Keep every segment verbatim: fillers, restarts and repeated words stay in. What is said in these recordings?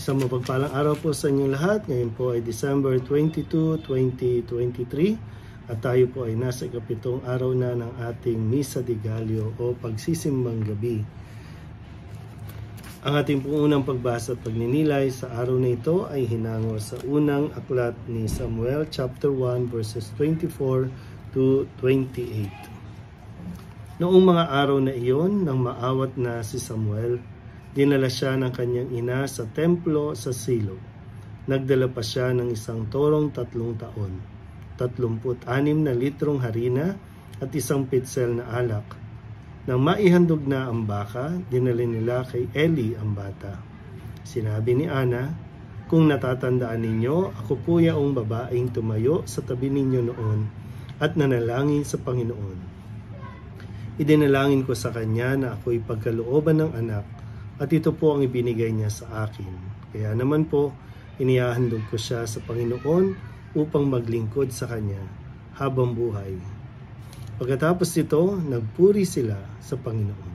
Isang mapagpalang araw po sa inyong lahat. Ngayon po ay December twenty-two, twenty twenty-three at tayo po ay nasa ikapitong araw na ng ating Misa de Gallo o pagsisimbang gabi. Ang ating pong unang pagbasa at pagninilay sa araw na ito ay hinango sa unang aklat ni Samuel chapter one verses twenty-four to twenty-eight. Noong mga araw na iyon, nang maawat na si Samuel, dinala siya ng kanyang ina sa templo sa Silo. Nagdala pa siya ng isang torong tatlong taon, tatlumput anim na litrong harina at isang pitsel na alak. Nang maihandog na ang baka, dinala nila kay Eli ang bata. Sinabi ni Ana, "Kung natatandaan ninyo, ako po yaong babaeng tumayo sa tabi ninyo noon at nanalangin sa Panginoon. Idinalangin ko sa kanya na ako'y pagkalooban ng anak, at ito po ang ibinigay niya sa akin. Kaya naman po, inihahandog ko siya sa Panginoon upang maglingkod sa Kanya habang buhay." Pagkatapos nito, nagpuri sila sa Panginoon.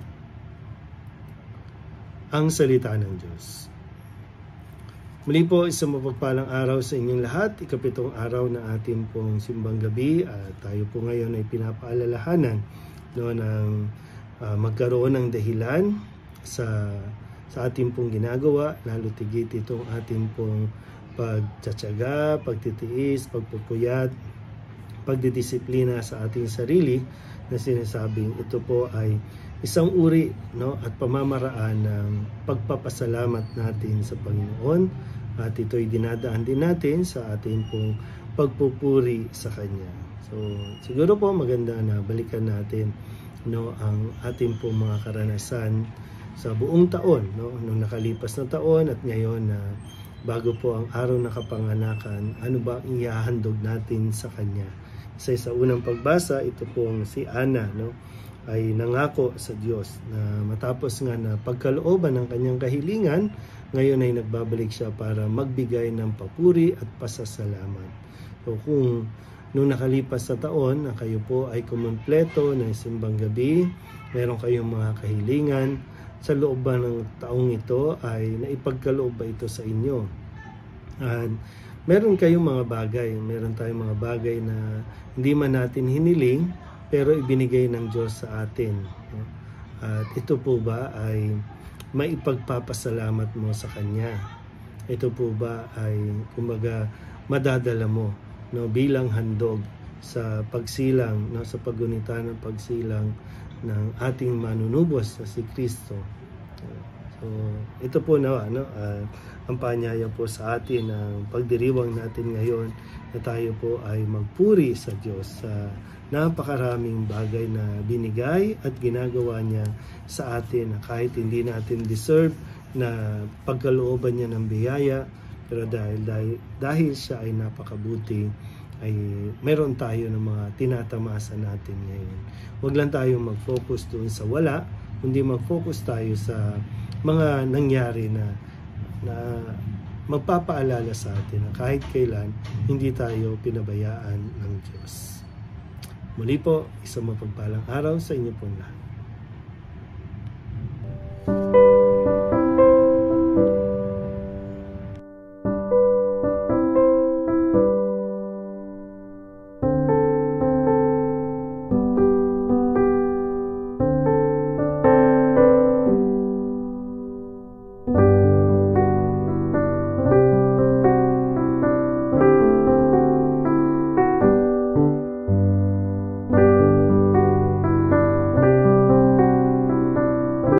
Ang salita ng Diyos. Muli po, isang mapagpalang araw sa inyong lahat. Ikapitong araw na ating pong simbang gabi at tayo po ngayon ay pinapaalalahanan no, ng uh, magkaroon ng dahilan sa sa ating pong ginagawa, lalo tigit itong ating pong pagtsatsaga, pagtitiis, pagpupuyat, pagdidisiplina sa ating sarili na sinasabing ito po ay isang uri no, at pamamaraan ng pagpapasalamat natin sa Panginoon, at ito'y dinadaan din natin sa ating pong pagpupuri sa Kanya. So siguro po maganda na balikan natin no, ang ating pong mga karanasan sa buong taon, no? Nung nakalipas na taon at ngayon na uh, bago po ang araw ng kapanganakan, ano ba ang ihahandog natin sa Kanya? Kasi sa unang pagbasa, ito pong si Ana no, ay nangako sa Diyos na matapos nga na pagkalooban ng kanyang kahilingan, ngayon ay nagbabalik siya para magbigay ng papuri at pasasalamat. So kung nung nakalipas sa taon na kayo po ay kumpleto ng simbang gabi, meron kayong mga kahilingan, sa loob ba ng taong ito ay naipagkaloob ba ito sa inyo? At meron kayong mga bagay, meron tayong mga bagay na hindi man natin hiniling, pero ibinigay ng Diyos sa atin. At ito po ba ay maipagpapasalamat mo sa Kanya? Ito po ba ay kumbaga madadala mo no, bilang handog sa pagsilang, no, sa paggunita ng pagsilang ng ating manunubos na si Kristo. So, ito po na ano, uh, ang paanyaya po sa atin ang pagdiriwang natin ngayon na tayo po ay magpuri sa Diyos sa napakaraming bagay na binigay at ginagawa niya sa atin na kahit hindi natin deserve na pagkalooban niya ng biyaya, pero dahil, dahil, dahil siya ay napakabuti, ay meron tayo ng mga tinatamasa natin ngayon. Huwag lang tayong mag-focus doon sa wala, kundi mag-focus tayo sa mga nangyari na, na magpapaalala sa atin na kahit kailan hindi tayo pinabayaan ng Diyos. Muli po, isang mapagpalang araw sa inyo pong lahat.